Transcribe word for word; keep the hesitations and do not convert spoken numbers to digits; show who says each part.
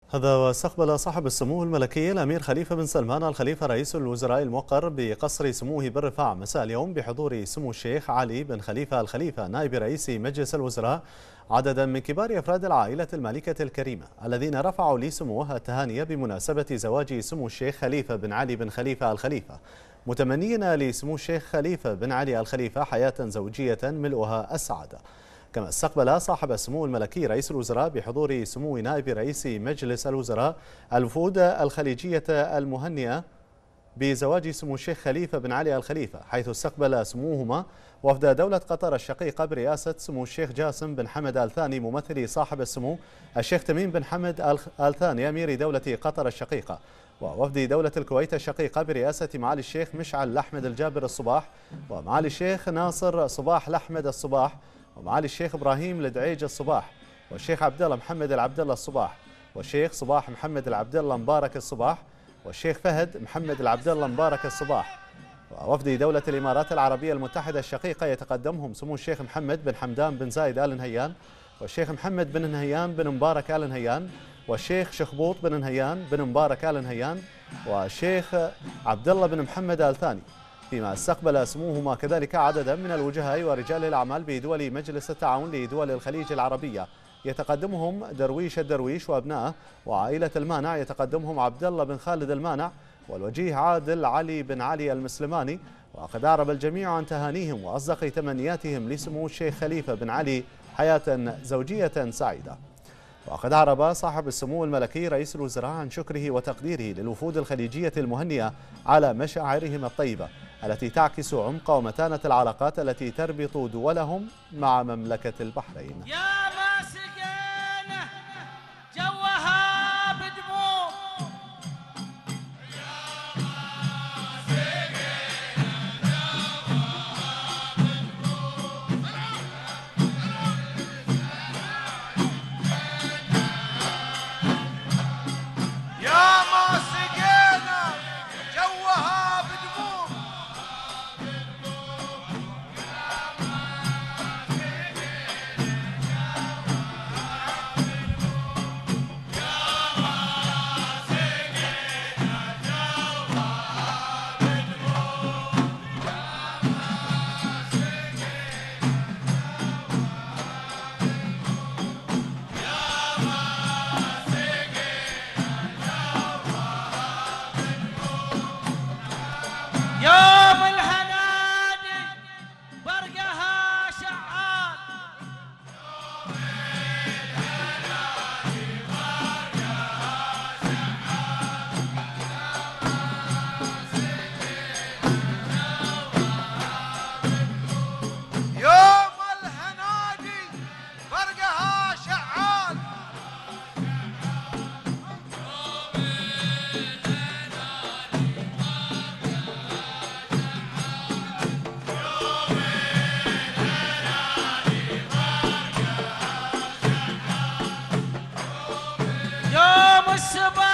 Speaker 1: هذا واستقبل صاحب السمو الملكي الأمير خليفة بن سلمان الخليفة رئيس الوزراء الموقر بقصر سموه بالرفاع مساء اليوم بحضور سمو الشيخ علي بن خليفة الخليفة نائب رئيس مجلس الوزراء عددا من كبار أفراد العائلة المالكة الكريمة الذين رفعوا لسموه التهاني بمناسبة زواج سمو الشيخ خليفة بن علي بن خليفة الخليفة، متمنين لسمو الشيخ خليفة بن علي الخليفة حياة زوجية ملؤها السعادة. كما استقبل صاحب السمو الملكي رئيس الوزراء بحضور سمو نائب رئيس مجلس الوزراء الوفود الخليجية المهنئة بزواج سمو الشيخ خليفة بن علي الخليفة، حيث استقبل سموهما وفد دولة قطر الشقيقة برئاسة سمو الشيخ جاسم بن حمد آل ثاني ممثل صاحب السمو الشيخ تميم بن حمد آل ثاني أمير دولة قطر الشقيقة، ووفد دولة الكويت الشقيقة برئاسة معالي الشيخ مشعل لحمد الجابر الصباح ومعالي الشيخ ناصر صباح لحمد الصباح ومعالي الشيخ إبراهيم لدعيج الصباح والشيخ عبد الله محمد العبد الله الصباح والشيخ صباح محمد العبد الله مبارك الصباح والشيخ فهد محمد العبد الله مبارك الصباح. ووفد دولة الإمارات العربية المتحدة الشقيقة يتقدمهم سمو الشيخ محمد بن حمدان بن زايد آل نهيان والشيخ محمد بن نهيان بن مبارك آل نهيان والشيخ شخبوط بن نهيان بن مبارك آل نهيان والشيخ عبد الله بن محمد آل ثاني، فيما استقبل سموهما كذلك عددا من الوجهاء ورجال الأعمال بدول مجلس التعاون لدول الخليج العربية يتقدمهم درويش الدرويش وأبنائه، وعائلة المانع يتقدمهم عبد الله بن خالد المانع والوجيه عادل علي بن علي المسلماني. وقد أعرب الجميع عن تهانيهم وأصدق تمنياتهم لسمو الشيخ خليفة بن علي حياة زوجية سعيدة. وقد أعرب صاحب السمو الملكي رئيس الوزراء عن شكره وتقديره للوفود الخليجية المهنئة على مشاعرهم الطيبة التي تعكس عمق ومتانة العلاقات التي تربط دولهم مع مملكة البحرين.
Speaker 2: يا ما سقينا جوها بدموع يا ما سقينا جوها بدموع يا ما سقينا جوها بدموع يوم الهنادي برقها شعال يوم الهنادي برقها شعال يوم الهنادي برقها شعال يوم السبت